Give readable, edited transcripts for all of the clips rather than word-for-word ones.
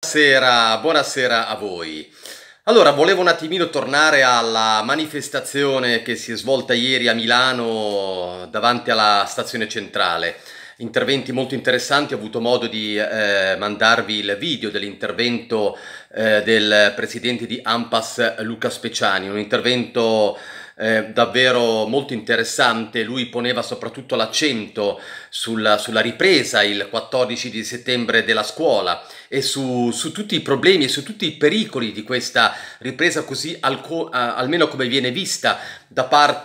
Buonasera a voi. Allora, volevo un attimino tornare alla manifestazione che si è svolta ieri a Milano davanti alla stazione centrale. Interventi molto interessanti, ho avuto modo di mandarvi il video dell'intervento del presidente di ANPAS Luca Speciani, un intervento davvero molto interessante. Lui poneva soprattutto l'accento sulla ripresa il 14 di settembre della scuola e su tutti i problemi e su tutti i pericoli di questa ripresa così almeno come viene vista da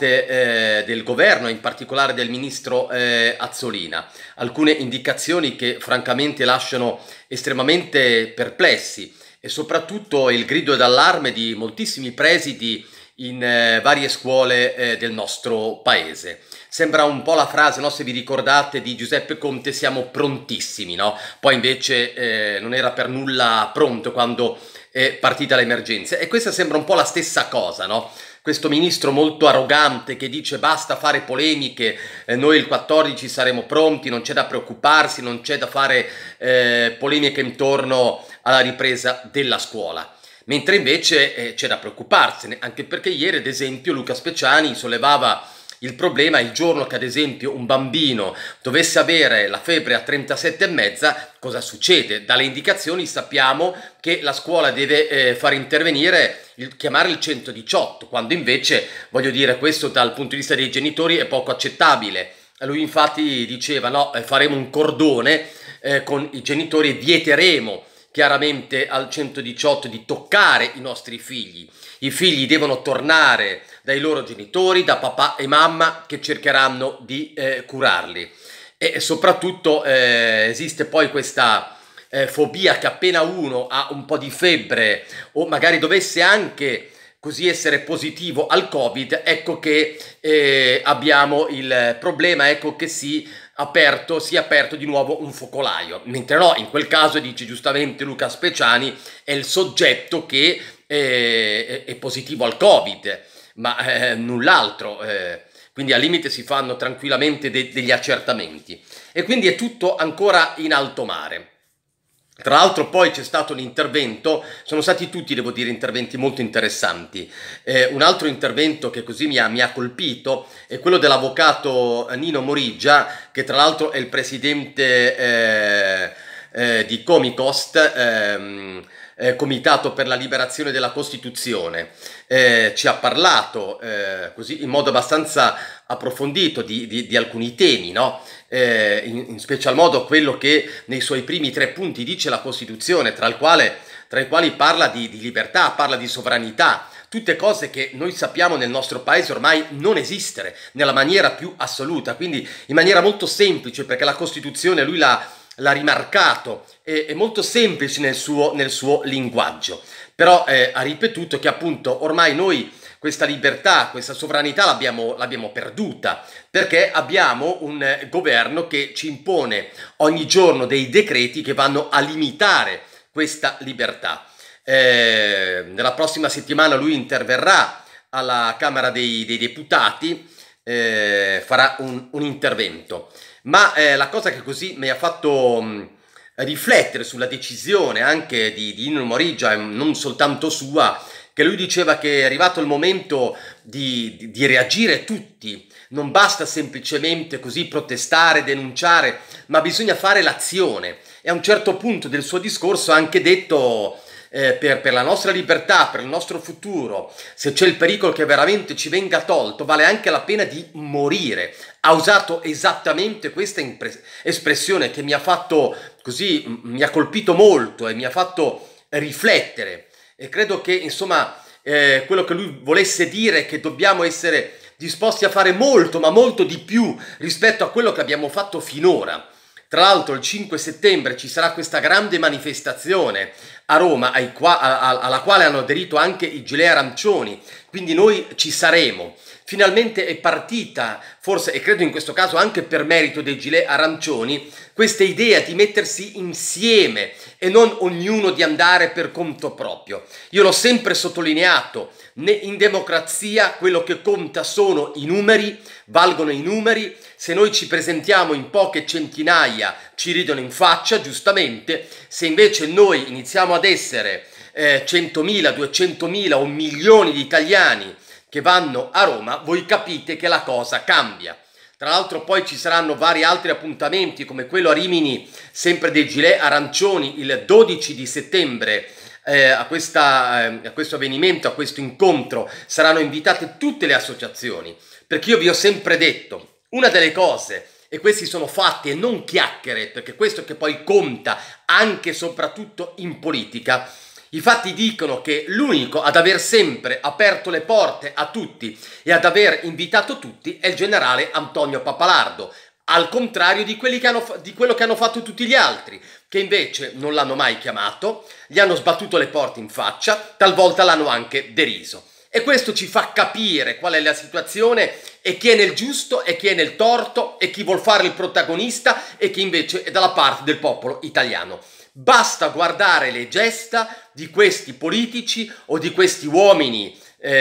parte del governo, in particolare del ministro Azzolina. Alcune indicazioni che francamente lasciano estremamente perplessi e soprattutto il grido d'allarme di moltissimi presidi in varie scuole del nostro paese. Sembra un po' la frase, no? Se vi ricordate, di Giuseppe Conte, siamo prontissimi, no? Poi invece non era per nulla pronto quando è partita l'emergenza, e questa sembra un po' la stessa cosa, no? Questo ministro molto arrogante che dice basta fare polemiche, noi il 14 saremo pronti, non c'è da preoccuparsi, non c'è da fare polemiche intorno alla ripresa della scuola. Mentre invece c'è da preoccuparsene, anche perché ieri ad esempio Luca Speciani sollevava il problema il giorno che ad esempio un bambino dovesse avere la febbre a 37,5, cosa succede? Dalle indicazioni sappiamo che la scuola deve far intervenire, chiamare il 118, quando invece, voglio dire, questo dal punto di vista dei genitori è poco accettabile. Lui infatti diceva no, faremo un cordone con i genitori e vieteremo chiaramente al 118 di toccare i nostri figli. I figli devono tornare dai loro genitori, da papà e mamma, che cercheranno di curarli. E soprattutto esiste poi questa fobia che appena uno ha un po' di febbre o magari dovesse anche così essere positivo al Covid, ecco che abbiamo il problema, ecco che si è aperto di nuovo un focolaio, mentre no, in quel caso, dice giustamente Luca Speciani, è il soggetto che è positivo al Covid, ma null'altro, quindi al limite si fanno tranquillamente degli accertamenti e quindi è tutto ancora in alto mare. Tra l'altro poi c'è stato un intervento, sono stati tutti, devo dire, interventi molto interessanti. Un altro intervento che così mi ha colpito è quello dell'avvocato Nino Morigia, che tra l'altro è il presidente di Comicost, Comitato per la Liberazione della Costituzione. Ci ha parlato così in modo abbastanza approfondito di alcuni temi, no? In special modo quello che nei suoi primi 3 punti dice la Costituzione, tra i quali parla di libertà, parla di sovranità, tutte cose che noi sappiamo nel nostro paese ormai non esistere nella maniera più assoluta, quindi in maniera molto semplice, perché la Costituzione lui l'ha rimarcato, è molto semplice nel suo linguaggio, però ha ripetuto che appunto ormai noi questa libertà, questa sovranità l'abbiamo perduta, perché abbiamo un governo che ci impone ogni giorno dei decreti che vanno a limitare questa libertà. Nella prossima settimana lui interverrà alla Camera dei Deputati, farà un intervento. Ma la cosa che così mi ha fatto riflettere sulla decisione anche di Nino Morigia, non soltanto sua, che lui diceva che è arrivato il momento di reagire tutti, non basta semplicemente così protestare, denunciare, ma bisogna fare l'azione. E a un certo punto del suo discorso ha anche detto per la nostra libertà, per il nostro futuro, se c'è il pericolo che veramente ci venga tolto, vale anche la pena di morire. Ha usato esattamente questa espressione che mi ha fatto così, mi ha colpito molto e mi ha fatto riflettere. E credo che, insomma, quello che lui volesse dire è che dobbiamo essere disposti a fare molto, ma molto di più rispetto a quello che abbiamo fatto finora. Tra l'altro il 5 settembre ci sarà questa grande manifestazione a Roma, alla quale hanno aderito anche i gilet arancioni, quindi noi ci saremo. Finalmente è partita, forse, e credo in questo caso anche per merito dei gilet arancioni, questa idea di mettersi insieme e non ognuno di andare per conto proprio. Io l'ho sempre sottolineato, in democrazia quello che conta sono i numeri, valgono i numeri. Se noi ci presentiamo in poche centinaia ci ridono in faccia, giustamente. Se invece noi iniziamo ad essere 100.000, 200.000 o milioni di italiani che vanno a Roma, voi capite che la cosa cambia. Tra l'altro poi ci saranno vari altri appuntamenti, come quello a Rimini, sempre dei gilet arancioni, il 12 di settembre. A questo avvenimento, a questo incontro, saranno invitate tutte le associazioni, perché io vi ho sempre detto, una delle cose, e questi sono fatti e non chiacchiere, perché questo che poi conta anche e soprattutto in politica. I fatti dicono che l'unico ad aver sempre aperto le porte a tutti e ad aver invitato tutti è il generale Antonio Pappalardo, al contrario di quello che hanno fatto tutti gli altri, che invece non l'hanno mai chiamato, gli hanno sbattuto le porte in faccia, talvolta l'hanno anche deriso. E questo ci fa capire qual è la situazione e chi è nel giusto e chi è nel torto e chi vuol fare il protagonista e chi invece è dalla parte del popolo italiano. Basta guardare le gesta di questi politici o di questi uomini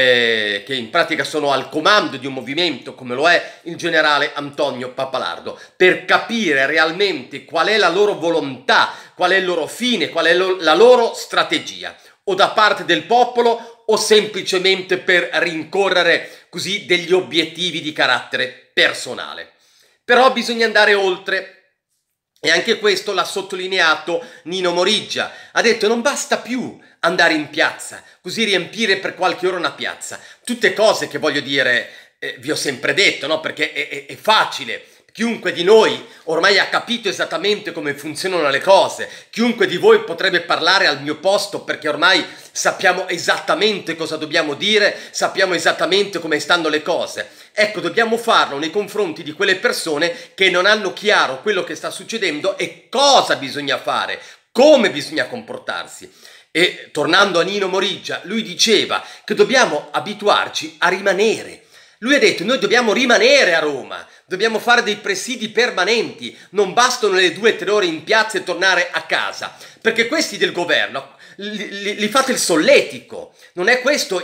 che in pratica sono al comando di un movimento come lo è il generale Antonio Pappalardo, per capire realmente qual è la loro volontà, qual è il loro fine, qual è la loro strategia, o da parte del popolo o semplicemente per rincorrere così degli obiettivi di carattere personale. Però bisogna andare oltre. E anche questo l'ha sottolineato Nino Moriggia. Ha detto non basta più andare in piazza, così riempire per qualche ora una piazza. Tutte cose che voglio dire, vi ho sempre detto, no? Perché è facile. Chiunque di noi ormai ha capito esattamente come funzionano le cose. Chiunque di voi potrebbe parlare al mio posto perché ormai sappiamo esattamente cosa dobbiamo dire, sappiamo esattamente come stanno le cose. Ecco, dobbiamo farlo nei confronti di quelle persone che non hanno chiaro quello che sta succedendo e cosa bisogna fare, come bisogna comportarsi. E tornando a Nino Moriggia, lui diceva che dobbiamo abituarci a rimanere. Lui ha detto, noi dobbiamo rimanere a Roma, dobbiamo fare dei presidi permanenti, non bastano le 2 o 3 ore in piazza e tornare a casa, perché questi del governo li fate il solletico, non è questo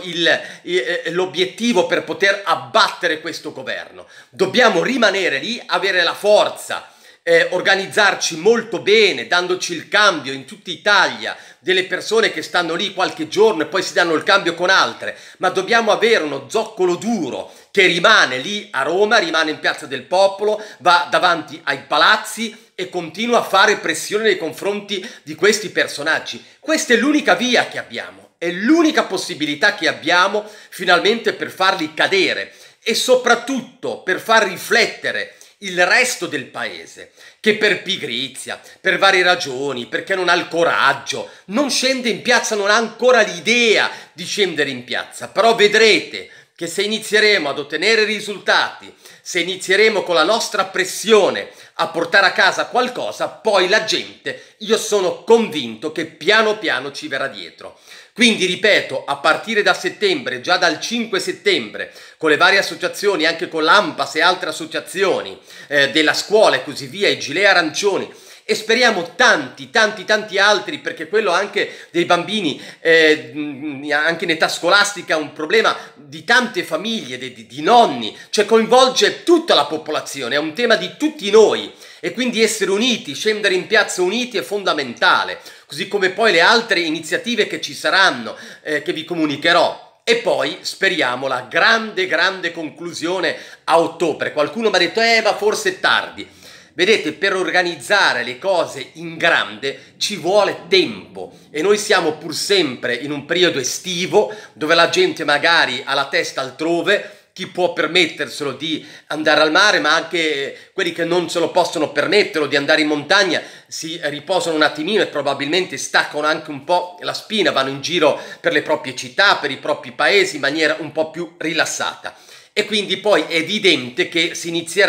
l'obiettivo per poter abbattere questo governo. Dobbiamo rimanere lì, avere la forza, organizzarci molto bene, dandoci il cambio in tutta Italia delle persone che stanno lì qualche giorno e poi si danno il cambio con altre, ma dobbiamo avere uno zoccolo duro che rimane lì a Roma, rimane in Piazza del Popolo, va davanti ai palazzi e continua a fare pressione nei confronti di questi personaggi. Questa è l'unica via che abbiamo, è l'unica possibilità che abbiamo finalmente per farli cadere e soprattutto per far riflettere il resto del paese, che per pigrizia, per varie ragioni, perché non ha il coraggio, non scende in piazza, non ha ancora l'idea di scendere in piazza. Però vedrete che se inizieremo ad ottenere risultati, se inizieremo con la nostra pressione a portare a casa qualcosa, poi la gente, io sono convinto che piano piano ci verrà dietro. Quindi ripeto, a partire da settembre, già dal 5 settembre, con le varie associazioni, anche con l'ANPAS e altre associazioni della scuola e così via, i gilet arancioni, e speriamo tanti altri, perché quello anche dei bambini, anche in età scolastica, è un problema di tante famiglie, di nonni, cioè coinvolge tutta la popolazione, è un tema di tutti noi e quindi essere uniti, scendere in piazza uniti è fondamentale, così come poi le altre iniziative che ci saranno, che vi comunicherò. E poi speriamo la grande conclusione a ottobre. Qualcuno mi ha detto, ma forse è tardi. Vedete, per organizzare le cose in grande ci vuole tempo e noi siamo pur sempre in un periodo estivo dove la gente magari ha la testa altrove, chi può permetterselo di andare al mare, ma anche quelli che non se lo possono permettere di andare in montagna si riposano un attimino e probabilmente staccano anche un po' la spina, vanno in giro per le proprie città, per i propri paesi in maniera un po' più rilassata. E quindi poi è evidente che si inizierà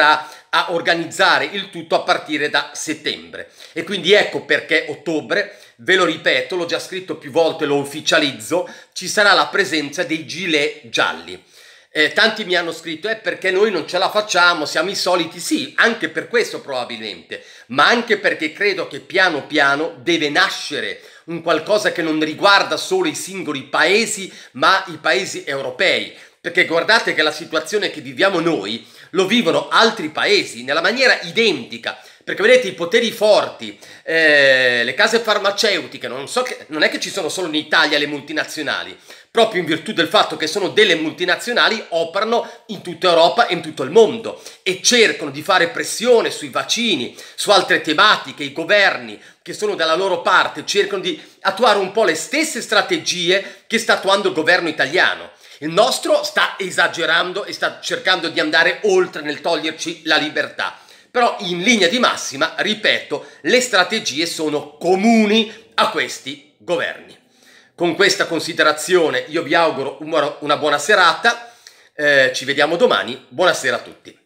a organizzare il tutto a partire da settembre. E quindi ecco perché ottobre, ve lo ripeto, l'ho già scritto più volte, lo ufficializzo, ci sarà la presenza dei gilet gialli. Tanti mi hanno scritto perché noi non ce la facciamo, siamo i soliti. Sì, anche per questo probabilmente, ma anche perché credo che piano piano deve nascere un qualcosa che non riguarda solo i singoli paesi, ma i paesi europei. Perché guardate che la situazione che viviamo noi lo vivono altri paesi nella maniera identica. Perché vedete, i poteri forti, le case farmaceutiche, non è che ci sono solo in Italia le multinazionali, proprio in virtù del fatto che sono delle multinazionali, operano in tutta Europa e in tutto il mondo e cercano di fare pressione sui vaccini, su altre tematiche. I governi che sono dalla loro parte cercano di attuare un po' le stesse strategie che sta attuando il governo italiano. Il nostro sta esagerando e sta cercando di andare oltre nel toglierci la libertà. Però in linea di massima, ripeto, le strategie sono comuni a questi governi. Con questa considerazione io vi auguro una buona serata, ci vediamo domani, buonasera a tutti.